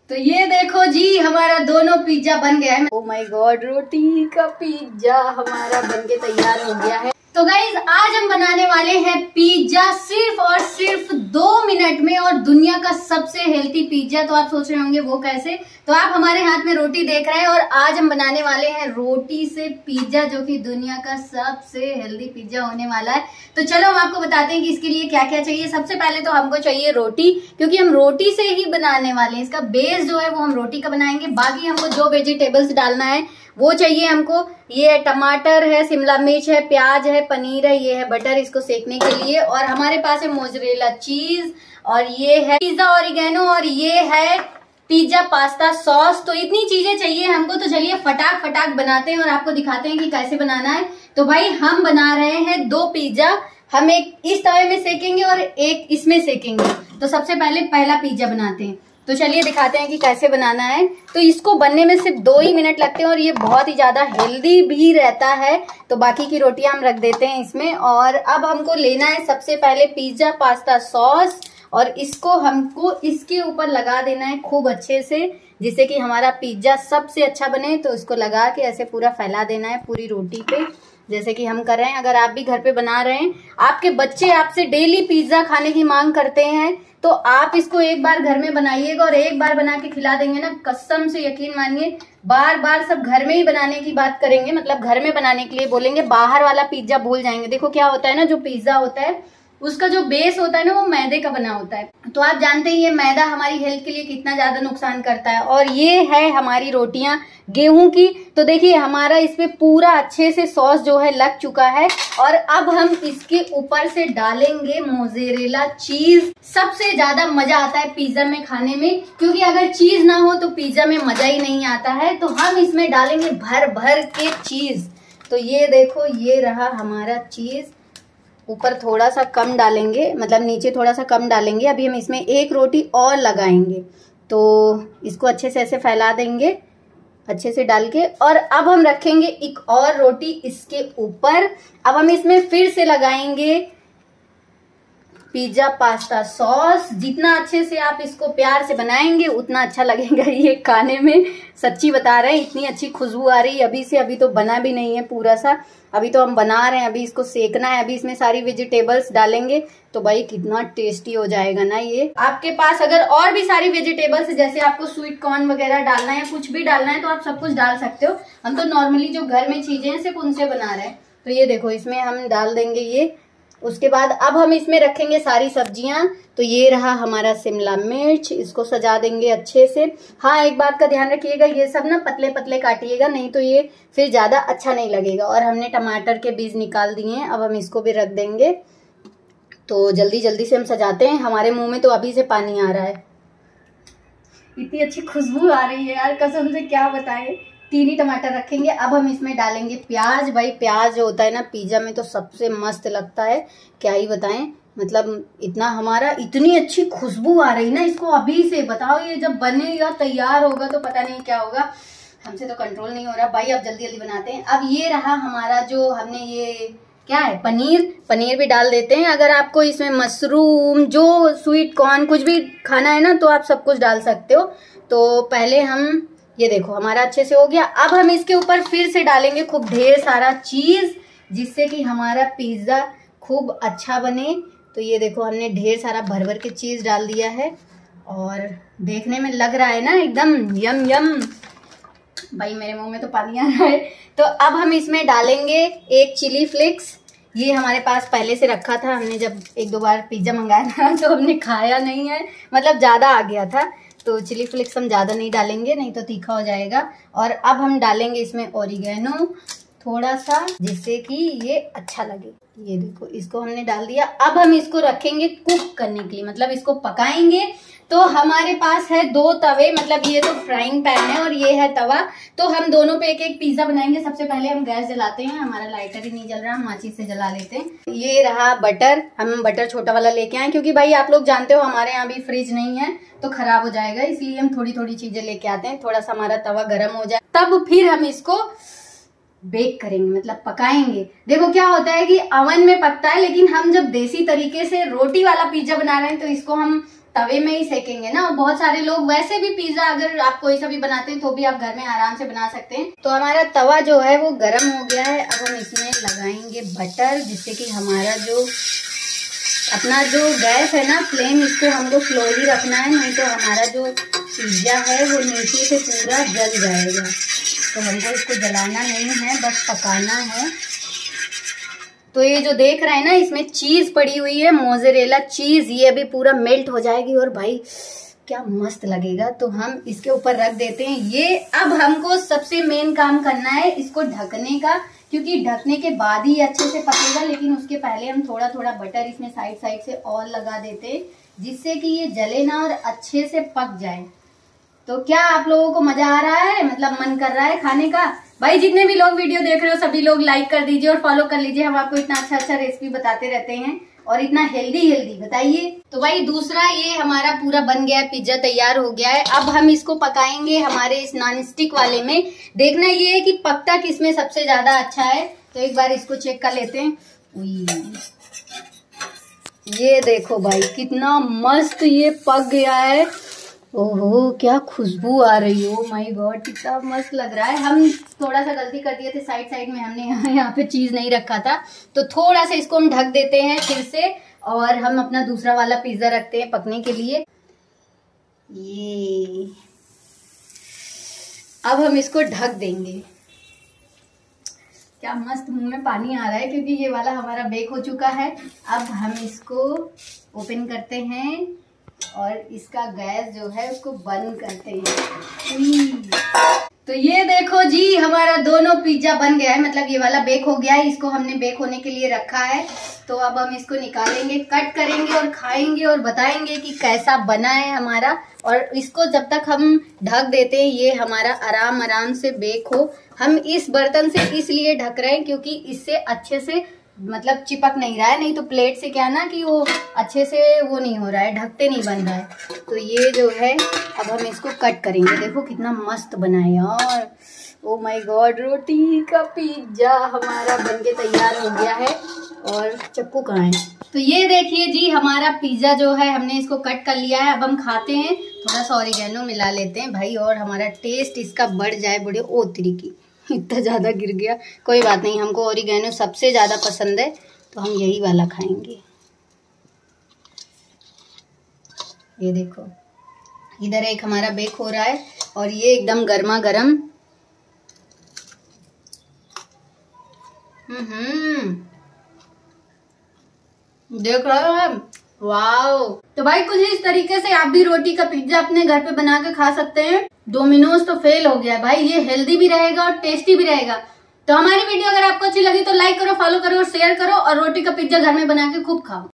तो ये देखो जी हमारा दोनों पिज्जा बन गया है। ओह माय गॉड, रोटी का पिज्जा हमारा बनके तैयार हो गया है। तो गाइज आज हम बनाने वाले हैं पिज्जा सिर्फ और सिर्फ 2 मिनट में, और दुनिया का सबसे हेल्थी पिज्जा। तो आप सोच रहे होंगे वो कैसे, तो आप हमारे हाथ में रोटी देख रहे हैं और आज हम बनाने वाले हैं रोटी से पिज्जा, जो कि दुनिया का सबसे हेल्दी पिज्जा होने वाला है। तो चलो हम आपको बताते हैं कि इसके लिए क्या क्या चाहिए। सबसे पहले तो हमको चाहिए रोटी, क्योंकि हम रोटी से ही बनाने वाले हैं। इसका बेस जो है वो हम रोटी का बनाएंगे। बाकी हमको जो वेजिटेबल्स डालना है वो चाहिए हमको। ये टमाटर है, शिमला मिर्च है, प्याज है, पनीर है, ये है बटर इसको सेकने के लिए, और हमारे पास है मोज़रेला चीज, और ये है पिज्जा ऑरिगेनो, और ये है पिज्जा पास्ता सॉस। तो इतनी चीजें चाहिए हमको। तो चलिए फटाक फटाक बनाते हैं और आपको दिखाते हैं कि कैसे बनाना है। तो भाई हम बना रहे हैं 2 पिज्जा। हम एक इस तवे में सेकेंगे और एक इसमें सेकेंगे। तो सबसे पहले पहला पिज्जा बनाते हैं। तो चलिए दिखाते हैं कि कैसे बनाना है। तो इसको बनने में सिर्फ 2 ही मिनट लगते हैं और ये बहुत ही ज्यादा हेल्दी भी रहता है। तो बाकी की रोटियां हम रख देते हैं इसमें। और अब हमको लेना है सबसे पहले पिज्जा पास्ता सॉस, और इसको हमको इसके ऊपर लगा देना है खूब अच्छे से, जिससे कि हमारा पिज्जा सबसे अच्छा बने। तो इसको लगा के ऐसे पूरा फैला देना है पूरी रोटी पे, जैसे कि हम कर रहे हैं। अगर आप भी घर पे बना रहे हैं, आपके बच्चे आपसे डेली पिज्जा खाने की मांग करते हैं, तो आप इसको एक बार घर में बनाइएगा और एक बार बना के खिला देंगे ना, कसम से यकीन मानिए बार बार सब घर में ही बनाने की बात करेंगे। मतलब घर में बनाने के लिए बोलेंगे, बाहर वाला पिज्जा भूल जाएंगे। देखो क्या होता है ना, जो पिज्जा होता है उसका जो बेस होता है ना, वो मैदे का बना होता है। तो आप जानते हैं ये मैदा हमारी हेल्थ के लिए कितना ज्यादा नुकसान करता है। और ये है हमारी रोटियां गेहूं की। तो देखिए हमारा इस पे पूरा अच्छे से सॉस जो है लग चुका है। और अब हम इसके ऊपर से डालेंगे मोज़रेला चीज। सबसे ज्यादा मजा आता है पिज्जा में खाने में, क्योंकि अगर चीज ना हो तो पिज्जा में मजा ही नहीं आता है। तो हम इसमें डालेंगे भर भर के चीज। तो ये देखो, ये रहा हमारा चीज। ऊपर थोड़ा सा कम डालेंगे, मतलब नीचे थोड़ा सा कम डालेंगे। अभी हम इसमें एक रोटी और लगाएंगे। तो इसको अच्छे से ऐसे फैला देंगे अच्छे से डाल के, और अब हम रखेंगे एक और रोटी इसके ऊपर। अब हम इसमें फिर से लगाएंगे पिज्जा पास्ता सॉस। जितना अच्छे से आप इसको प्यार से बनाएंगे उतना अच्छा लगेगा ये खाने में। सच्ची बता रहे हैं, इतनी अच्छी खुशबू आ रही है अभी से। अभी तो बना भी नहीं है पूरा सा, अभी तो हम बना रहे हैं। अभी इसको सेकना है। अभी इसमें सारी वेजिटेबल्स डालेंगे तो भाई कितना टेस्टी हो जाएगा ना ये। आपके पास अगर और भी सारी वेजिटेबल्स, जैसे आपको स्वीट कॉर्न वगैरह डालना है या कुछ भी डालना है, तो आप सब कुछ डाल सकते हो। हम तो नॉर्मली जो घर में चीजें हैं सिर्फ उनसे बना रहे हैं। तो ये देखो, इसमें हम डाल देंगे ये। उसके बाद अब हम इसमें रखेंगे सारी सब्जियां। तो ये रहा हमारा शिमला मिर्च, इसको सजा देंगे अच्छे से। हाँ, एक बात का ध्यान रखिएगा, ये सब ना पतले पतले काटिएगा, नहीं तो ये फिर ज्यादा अच्छा नहीं लगेगा। और हमने टमाटर के बीज निकाल दिए हैं, अब हम इसको भी रख देंगे। तो जल्दी जल्दी से हम सजाते हैं। हमारे मुंह में तो अभी से पानी आ रहा है, इतनी अच्छी खुशबू आ रही है यार, कसम से क्या बताएं। 3 ही टमाटर रखेंगे। अब हम इसमें डालेंगे प्याज। भाई प्याज जो होता है ना पिज्जा में, तो सबसे मस्त लगता है, क्या ही बताएं। मतलब इतना हमारा इतनी अच्छी खुशबू आ रही ना इसको अभी से। बताओ ये जब बनेगा तैयार होगा तो पता नहीं क्या होगा। हमसे तो कंट्रोल नहीं हो रहा भाई। अब जल्दी जल्दी बनाते हैं। अब ये रहा हमारा जो हमने ये क्या है, पनीर भी डाल देते हैं। अगर आपको इसमें मशरूम, जो स्वीट कॉर्न कुछ भी खाना है ना, तो आप सब कुछ डाल सकते हो। तो पहले हम ये देखो हमारा अच्छे से हो गया। अब हम इसके ऊपर फिर से डालेंगे खूब ढेर सारा चीज, जिससे कि हमारा पिज्जा खूब अच्छा बने। तो ये देखो हमने ढेर सारा भर भर के चीज डाल दिया है, और देखने में लग रहा है ना एकदम यम यम। भाई मेरे मुंह में तो पानी आ रहा है। तो अब हम इसमें डालेंगे एक चिली फ्लेक्स। ये हमारे पास पहले से रखा था, हमने जब 1-2 बार पिज्जा मंगाया था तो हमने खाया नहीं है, मतलब ज्यादा आ गया था। तो चिली फ्लेक्स हम ज्यादा नहीं डालेंगे, नहीं तो तीखा हो जाएगा। और अब हम डालेंगे इसमें ऑरिगेनो थोड़ा सा, जिससे कि ये अच्छा लगे। ये देखो, इसको हमने डाल दिया। अब हम इसको रखेंगे कुक करने के लिए, मतलब इसको पकाएंगे। तो हमारे पास है 2 तवे, मतलब ये तो फ्राइंग पैन है और ये है तवा। तो हम दोनों पे एक एक पिज्जा बनाएंगे। सबसे पहले हम गैस जलाते हैं। हमारा लाइटर ही नहीं जल रहा, हम माचिस से जला लेते हैं। ये रहा बटर। हम बटर छोटा वाला लेके आए, क्योंकि भाई आप लोग जानते हो हमारे यहाँ भी फ्रिज नहीं है तो खराब हो जाएगा, इसलिए हम थोड़ी थोड़ी चीजें लेके आते हैं। थोड़ा सा हमारा तवा गर्म हो जाए तब फिर हम इसको बेक करेंगे, मतलब पकाएंगे। देखो क्या होता है कि अवन में पकता है, लेकिन हम जब देसी तरीके से रोटी वाला पिज्जा बना रहे हैं तो इसको हम तवे में ही सेकेंगे ना। और बहुत सारे लोग वैसे भी पिज्जा अगर आप कोई सा भी बनाते हैं तो भी आप घर में आराम से बना सकते हैं। तो हमारा तवा जो है वो गर्म हो गया है। अब हम इसमें लगाएंगे बटर, जिससे कि हमारा जो अपना जो गैस है ना फ्लेम, इसको हमको स्लोली रखना है, नहीं तो हमारा जो पिज्जा है वो नीचे से पूरा जल जाएगा। तो हमको इसको जलाना नहीं है, बस पकाना है। तो ये जो देख रहे हैं ना, इसमें चीज पड़ी हुई है, मोज़रेला चीज, ये अभी पूरा मेल्ट हो जाएगी और भाई क्या मस्त लगेगा। तो हम इसके ऊपर रख देते हैं ये। अब हमको सबसे मेन काम करना है इसको ढकने का, क्योंकि ढकने के बाद ही अच्छे से पकेगा। लेकिन उसके पहले हम थोड़ा थोड़ा बटर इसमें साइड साइड से और लगा देते हैं, जिससे कि ये जले ना और अच्छे से पक जाए। तो क्या आप लोगों को मजा आ रहा है, मतलब मन कर रहा है खाने का? भाई जितने भी लोग वीडियो देख रहे हो सभी लोग लाइक कर दीजिए और फॉलो कर लीजिए। हम आपको इतना अच्छा अच्छा रेसिपी बताते रहते हैं और इतना हेल्दी बताइए। तो भाई दूसरा ये हमारा पूरा बन गया है, पिज्जा तैयार हो गया है। अब हम इसको पकाएंगे हमारे इस नॉन स्टिक वाले में। देखना ये है कि पकता किसमें सबसे ज्यादा अच्छा है। तो एक बार इसको चेक कर लेते हैं। ये देखो भाई कितना मस्त ये पक गया है। ओहो क्या खुशबू आ रही है, ओ माय गॉड कितना मस्त लग रहा है। हम थोड़ा सा गलती कर दिए थे, साइड साइड में हमने यहाँ पे चीज नहीं रखा था, तो थोड़ा सा इसको हम ढक देते हैं फिर से, और हम अपना दूसरा वाला पिज्जा रखते हैं पकने के लिए। ये अब हम इसको ढक देंगे। क्या मस्त मुंह में पानी आ रहा है, क्योंकि ये वाला हमारा बेक हो चुका है। अब हम इसको ओपन करते हैं और इसका गैस जो है उसको बंद करते हैं। तो ये देखो जी हमारा दोनों पिज्जा बन गया है, मतलब ये वाला बेक हो गया है, इसको हमने बेक होने के लिए रखा है। तो अब हम इसको निकालेंगे, कट करेंगे और खाएंगे और बताएंगे कि कैसा बना है हमारा। और इसको जब तक हम ढक देते हैं ये हमारा आराम आराम से बेक हो। हम इस बर्तन से इसलिए ढक रहे हैं क्योंकि इससे अच्छे से मतलब चिपक नहीं रहा है, नहीं तो प्लेट से क्या ना कि वो अच्छे से वो नहीं हो रहा है, ढकते नहीं बन रहा है। तो ये जो है अब हम इसको कट करेंगे। देखो कितना मस्त बना है यार, ओ माय गॉड। रोटी का पिज्जा हमारा बनके तैयार हो गया है। और चक्कू कहाँ है? तो ये देखिए जी हमारा पिज्जा जो है हमने इसको कट कर लिया है। अब हम खाते हैं, थोड़ा सा ऑरिगेनो मिला लेते हैं भाई, और हमारा टेस्ट इसका बढ़ जाए। बड़े ओ तरीकी इतना ज़्यादा गिर गया, कोई बात नहीं, हमको ऑरिगेनो सबसे ज़्यादा पसंद है तो हम यही वाला खाएंगे। ये देखो इधर एक हमारा बेक हो रहा है और ये एकदम गर्मा गर्म। देख रहे हो हम, वाओ। तो भाई कुछ इस तरीके से आप भी रोटी का पिज्जा अपने घर पे बना के खा सकते हैं। डोमिनोज तो फेल हो गया भाई, ये हेल्दी भी रहेगा और टेस्टी भी रहेगा। तो हमारी वीडियो अगर आपको अच्छी लगी तो लाइक करो, फॉलो करो और शेयर करो, और रोटी का पिज्जा घर में बना के खूब खाओ।